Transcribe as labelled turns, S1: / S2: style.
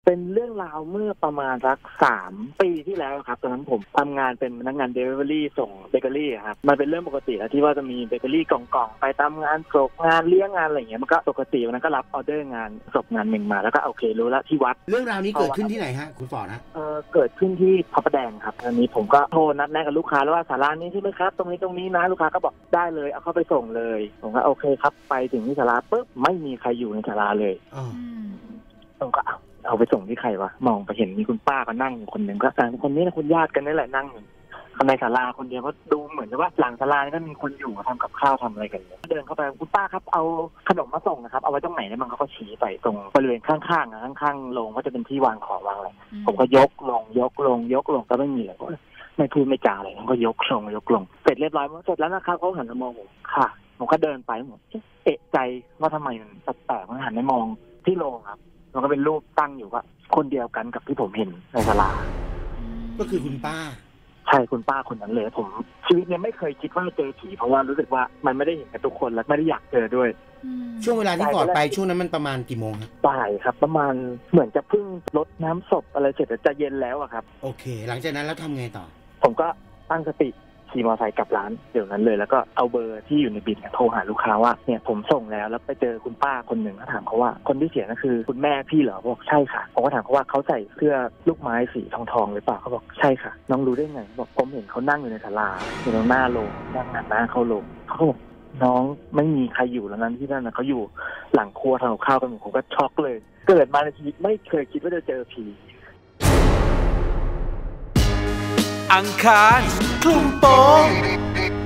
S1: เป็นเรื่องราวเมื่อประมาณสัก3 ปีที่แล้วครับตอนนั้นผมทำงานเป็นพนักงานเดลิเวอรี่ส่งเบเกอรี่ครับมันเป็นเรื่องปกติแล้วที่ว่าจะมีเบเกอรี่กล่องๆไปตามงานศพงานเลี้ยงงานอะไรอย่างเงี้ยมันก็ปกติวันนั้นก็รับออเดอร์งานศพงานหนึ่งมาแล้วก็โอเครู้แล้วที่วัด
S2: เรื่องราวนี้เกิดขึ้นที่ไหนฮะคุณฟอร์ดนะ
S1: เกิดขึ้นที่พระประแดงครับอันนี้ผมก็โทรนัดแนะกับลูกค้าแล้วว่าศาลานี้ใช่ไหมครับตรงนี้นะลูกค้าก็บอกได้เลยเอาเข้าไปส่งเลยผมก็โอเคครับไปถึงที่ศาลาปุ๊บไม่มีใครอยู่ในศาลาเลยผมก็เอาไปส่งที่ใครวะมองไปเห็นมีคุณป้าก็นั่งอยู่คนหนึ่งก็คนนี้นะคุณญาติกันนี่แหละนั่งอยู่ในศาลาคนเดียวก็ดูเหมือนว่าหลังศาลานี่ก็มีคนอยู่ทำกับข้าวทำอะไรกันเดินเข้าไปคุณป้าครับเอาขนมมาส่งนะครับเอาไว้ตรงไหนเนี่ยมันเขาก็ชี้ไปตรงบริเวณข้างๆข้างๆโรงก็จะเป็นที่วางของวางอะไรผมก็ยกลงก็ไม่มีเลยไม่พูดไม่จาอะไรผมก็ยกลงเสร็จเรียบร้อยเสร็จแล้วนะครับเขาหันมามองผมค่ะผมก็เดินไปผมเอะใจว่าทำไมมันแปลกๆมันหันไปมองที่โรงครับมันก็เป็นรูปตั้งอยู่ว่าคนเดียวกันกับที่ผมเห็นในศาลา
S2: ก็คือคุณป้า
S1: ใช่คุณป้าคนนั้นเลยผมชีวิตเนี่ยไม่เคยคิดว่าเจอผีเพราะว่ารู้สึกว่ามันไม่ได้เห็นกับทุกคนและไม่ได้อยากเจอด้วย
S2: ช่วงเวลาที่ฟอร์ดไปช่วงนั้นมันประมาณกี่โมงครับ
S1: บ่ายครับประมาณเหมือนจะเพิ่งรดน้ำศพอะไรเสร็จจะเย็นแล้วอะครับ
S2: โอเคหลังจากนั้นแล้วทำไงต่อ
S1: ผมก็ตั้งสติขี่มอเตอร์ไซค์กลับร้านเดี๋ยวนั้นเลยแล้วก็เอาเบอร์ที่อยู่ในบิลโทรหาลูกค้าว่าเนี่ยผมส่งแล้วไปเจอคุณป้าคนหนึ่งก็ถามเขาว่าคนที่เสียนั่นคือคุณแม่พี่เหรอบอกใช่ค่ะผมก็ถามเขาว่าเขาใส่เสื้อลูกไม้สีทองหรือเปล่าเขาบอกใช่ค่ะน้องรู้ได้ไงบอกผมเห็นเขานั่งอยู่ในศาลาอยู่ตรงหน้าโรงนั่งหันหน้าเข้าโรงเขาบอกน้องไม่มีใครอยู่แล้วนั้นที่นั่นนะเขาอยู่หลังครัวทำกับข้าวกันผมก็ช็อกเลยเกิดมาในชีวิตไม่เคยคิดว่าจะเจอผี
S3: อังคารคลุมโปง